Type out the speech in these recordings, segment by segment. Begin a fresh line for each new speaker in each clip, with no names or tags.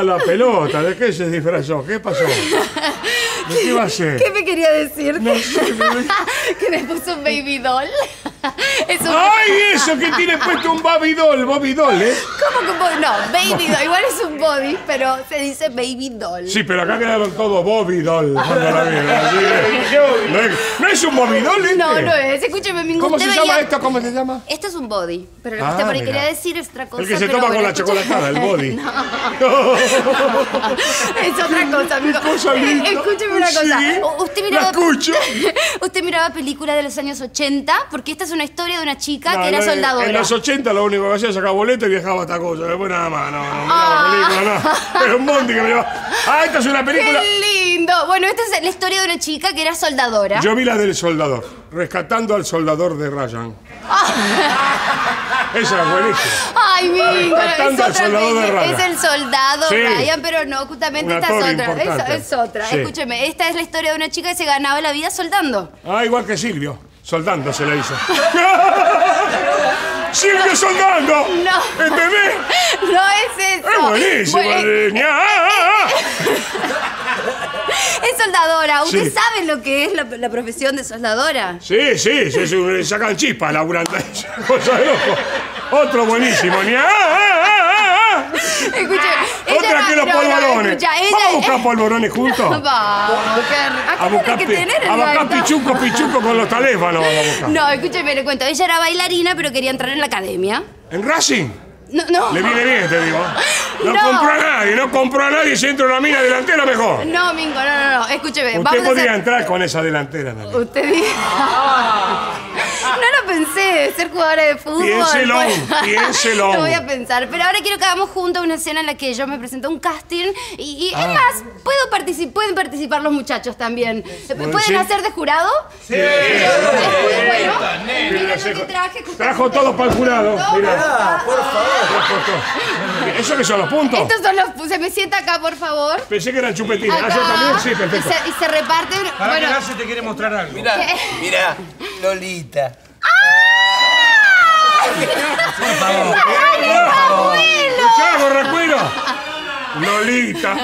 la pelota. ¿De qué se disfrazó? ¿Qué pasó? ¿De qué va a ser?
¿Qué me quería decir?
No sé,
Que me puso un baby doll. Es un...
¡Ay, eso que tiene puesto un Bobby doll, ¿eh?
¿Cómo que un body? No, baby doll. Igual es un body, pero se dice baby doll.
Sí, pero acá quedaron todos Bobby doll cuando la vieron. Así que, ¿no es un Bobby doll este?
No, no es. Escúcheme, mi
¿Cómo se llama esto? ¿Cómo se llama?
Esto es un body, pero lo que
Ah,
usted por ahí
mira.
quería decir es otra cosa.
El que se
pero
toma con
bueno,
la chocolatada, el body.
Es otra cosa, amigo.
cosa linda.
Escúcheme una cosa.
Sí,
Usted
la
miraba,
escucho.
usted miraba películas de los años 80, porque esta es una historia de una chica
No,
que era
no,
soldadora.
En los 80 lo único que hacía era sacar boleto y viajaba esta cosa. Después nada más, no, miraba
Ah.
película, no. Era un bondi que me llevaba. Ah, esta es una película.
¡Qué lindo! Bueno, esta es la historia de una chica que era soldadora.
Yo vi la del soldador, rescatando al soldador de Ryan. Esa es buenísima.
Ay, Mingo, es
Rescatando al
otra
soldado de
película.
Ryan.
Es el soldado
Sí.
Ryan, pero no, justamente
Un
esta es
actor
otra.
importante.
Es otra.
Sí.
Escúcheme, esta es la historia de una chica que se ganaba la vida soldando.
Ah, igual que Silvio. Soldando se le hizo. ¡Silvio soldando!
No.
¿Entendés?
No es eso.
Es buenísimo.
Bueno, es soldadora. ¿Usted
Sí.
sabe lo que es la profesión de soldadora?
Sí, sacan chispas laburando. Es una cosa de loco. Otro buenísimo.
Escuche,
Otra que los polvorones.
Escucha,
¿Vamos a buscar polvorones juntos?
Vamos,
A buscar,
que tener el
a buscar
gato.
pichuco con los teléfonos. Vamos a buscar.
No, escúcheme, le cuento. Ella era bailarina, pero quería entrar en la academia.
¿En Racing?
No.
Le viene bien, te digo. No,
No.
compró a nadie. Si entra una mina delantera, mejor.
No, Mingo, no. Escúcheme,
Usted
vamos a
podría
hacer...
entrar con esa delantera, Nani.
Usted dice... No lo pensé, ser jugadora de fútbol.
Piénselo, piénselo.
Lo voy a pensar. Pero ahora quiero que hagamos juntos una escena en la que yo me presento a un casting. Y es más, pueden participar los muchachos también. ¿Pueden
sí.
hacer de jurado?
Sí.
Bueno, mira lo que traje.
Trajo todo para el jurado. Mira.
Por favor.
Trajo todo. ¿Eso qué son los puntos?
Estos son los... Se me sienta acá, por favor.
Pensé que eran chupetines.
Acá.
Ah, yo también, sí, perfecto.
Y se reparten...
Para
bueno,
que Nancy te quiere mostrar algo.
Mirá, mirá, Lolita.
¿Escuchá, borracuero? Lolita.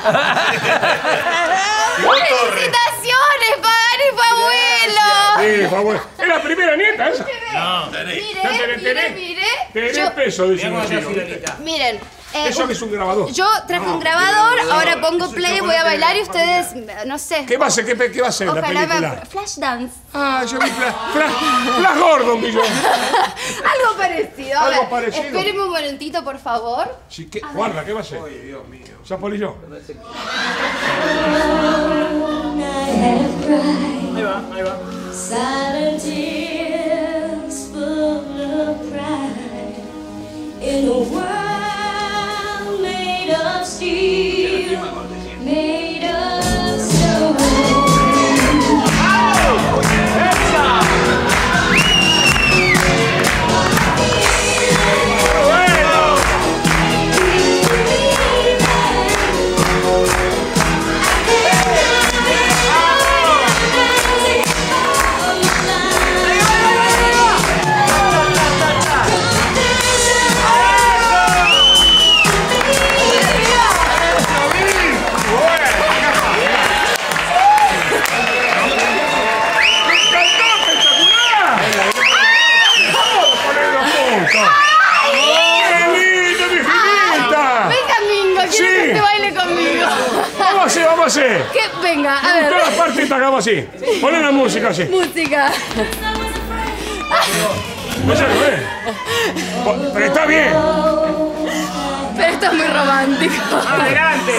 ¡Felicitaciones, Pagani, fue abuelo!
Sí, fue bueno. ¿Es la primera nieta esa?
Mire.
Tenés
Yo-
peso, dice un
Mirá
chico.
Fiorita.
Miren.
Eso que es un grabador.
Yo traje un grabador, ahora pongo play, voy a bailar y ustedes, no sé.
¿Qué va a hacer? ¿Qué va a hacer la
Ojalá
película?
Flash dance.
Ah, yo vi Flash Gordon, vi yo.
Algo parecido. A
Algo
ver,
parecido.
espéreme un momentito, por favor.
Sí, guarda, ¿qué va a hacer? Ay, Dios mío. ¿Ya polillo?
Ahí va.
Silent tears full of pride in a world made of steel, made of stone.
Venga, Mingo, quiero
Sí.
que usted baile conmigo.
Vamos a hacer.
Que venga, a
Todas
ver.
las partes hagamos así. Ponen la música así.
Música.
No sé, pero está bien.
Pero esto es muy romántico.
¡Adelante!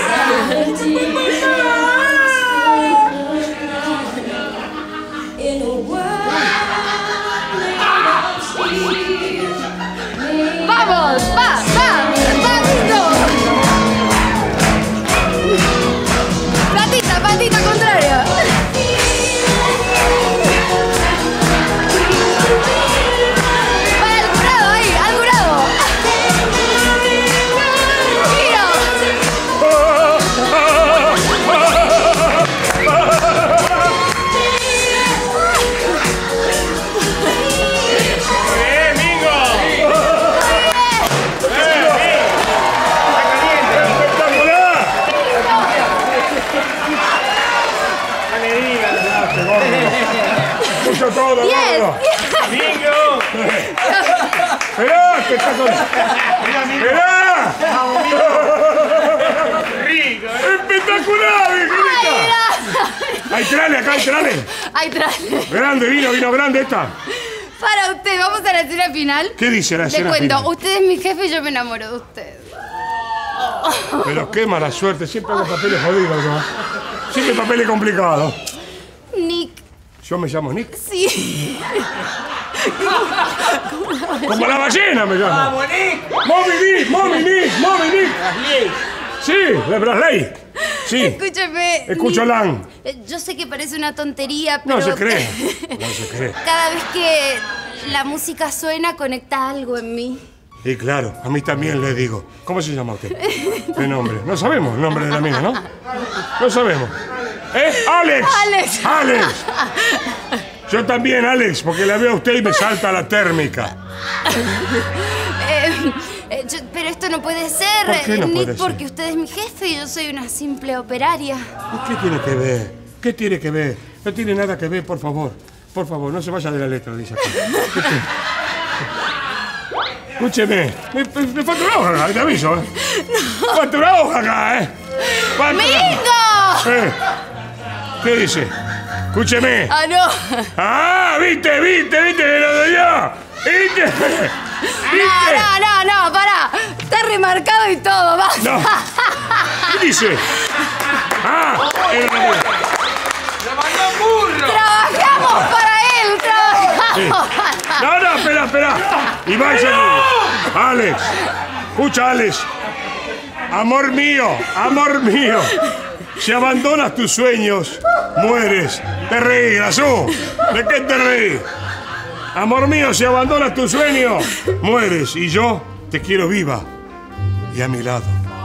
In a world made of steel,
¡Vamos! ¡Va, Mingo! Patita contraria. Va al jurado ahí, al jurado.
¡Bien, Mingo! ¡Está caliente!
¡Espectacular! todo.
¡10!
¡Bingo!
Esperá, que está con... Esperá.
¡Rico!
Espectacular, viejita. Hay trale acá, hay trale.
¡Ay, trae!
Grande, vino grande esta.
Para usted, vamos a la escena final.
¿Qué dice la
Le
escena
cuento,
final?
usted es mi jefe y yo me enamoro de usted.
Pero qué mala suerte, siempre hago papeles jodidos, ¿no? Siempre papeles complicados.
Nick,
Yo me llamo Nick.
sí.
Como la ballena me llamo.
¡Vamos, Nick!
Mommy Nick. Sí, de Brasley. Sí,
Escúcheme.
escucho
Nick,
Lan.
Yo sé que parece una tontería, pero...
No se cree. No se cree.
Cada vez que la música suena, conecta algo en mí.
Y claro, a mí también le digo. ¿Cómo se llama usted? ¿Qué nombre? No sabemos el nombre de la mina, ¿no? No sabemos. ¡Alex!
Alex.
Yo también, Alex, porque la veo a usted y me salta la térmica.
Pero esto no puede ser,
¿Por qué no
Nick,
puede ser?
porque usted es mi jefe y yo soy una simple operaria.
¿Y qué tiene que ver? ¿Qué tiene que ver? No tiene nada que ver, por favor. Por favor, no se vaya de la letra, dice acá. Escúcheme, me falta una hoja acá, te aviso, ¿eh? No. Falta una hoja acá, ¿eh? Falta
¡Mingo!
¿Qué dice? Escúcheme.
¡Ah, no!
¡Ah! ¿Viste lo de yo? ¿Viste?
No, pará. Está remarcado y todo, va.
No. ¿Qué dice? ¡Ah!
¡Lo mandó burro!
Trabajamos para él, trabajamos.
No, espera. Y vaya aquí. Alex. Escucha, Alex. Amor mío. Si abandonas tus sueños, mueres. Te reí, Grazú. ¿De qué te reí? Amor mío, si abandonas tus sueños, mueres. Y yo te quiero viva y a mi lado.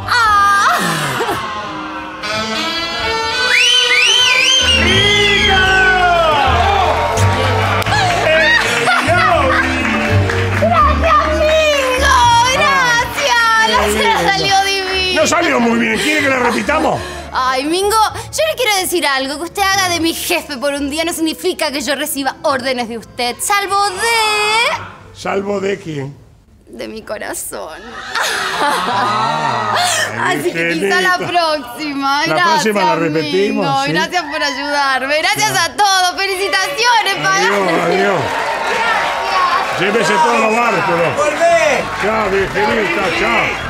Salió divino.
No salió muy bien. ¿Quiere que la repitamos?
Ay, Mingo, yo le quiero decir algo. Que usted haga de mi jefe por un día no significa que yo reciba órdenes de usted.
¿Salvo de quién?
De mi corazón.
Ay,
Así que
Angelita.
quizá la próxima.
La
Gracias,
próxima la repetimos,
Mingo.
¿sí?
Gracias por ayudarme. Gracias a todos. Felicitaciones,
Adiós. Llévese todos los bártulos.
¡Volvé!
Chao, virgenita, chao.